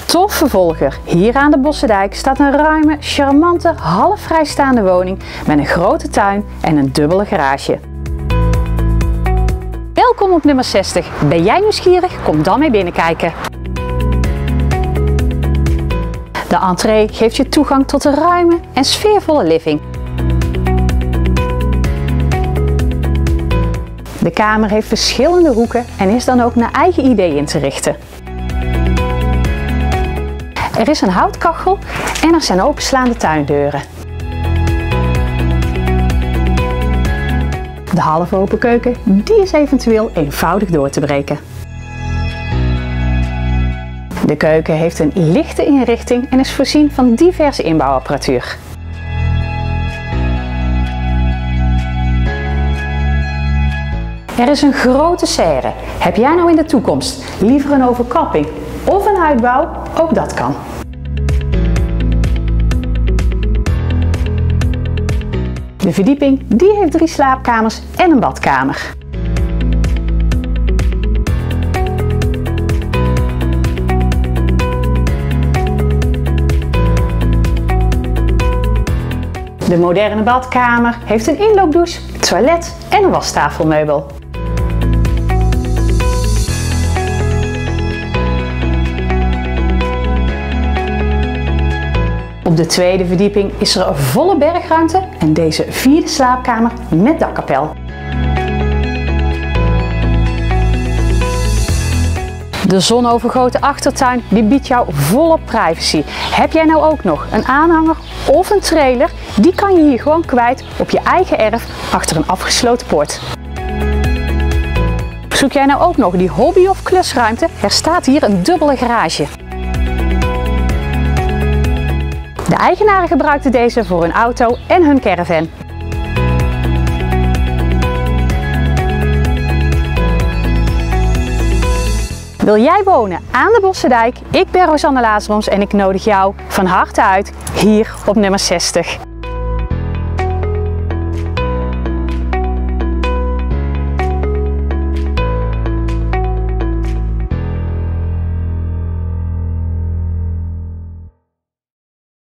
Tof vervolger. Hier aan de Bossendijk staat een ruime, charmante, half vrijstaande woning met een grote tuin en een dubbele garage. Welkom op nummer 60. Ben jij nieuwsgierig? Kom dan mee binnenkijken. De entree geeft je toegang tot een ruime en sfeervolle living. De kamer heeft verschillende hoeken en is dan ook naar eigen idee in te richten. Er is een houtkachel en er zijn openslaande tuindeuren. De half open keuken, die is eventueel eenvoudig door te breken. De keuken heeft een lichte inrichting en is voorzien van diverse inbouwapparatuur. Er is een grote serre. Heb jij nou in de toekomst liever een overkapping of een uitbouw? Ook dat kan. De verdieping die heeft 3 slaapkamers en een badkamer. De moderne badkamer heeft een inloopdouche, toilet en een wastafelmeubel. Op de tweede verdieping is er een volle bergruimte en deze 4e slaapkamer met dakkapel. De zonovergoten achtertuin die biedt jou volop privacy. Heb jij nou ook nog een aanhanger of een trailer? Die kan je hier gewoon kwijt op je eigen erf achter een afgesloten poort. Zoek jij nou ook nog die hobby- of klusruimte? Er staat hier een dubbele garage. De eigenaren gebruikten deze voor hun auto en hun caravan. Wil jij wonen aan de Bossendijk? Ik ben Rosanne Lazarons en ik nodig jou van harte uit hier op nummer 60.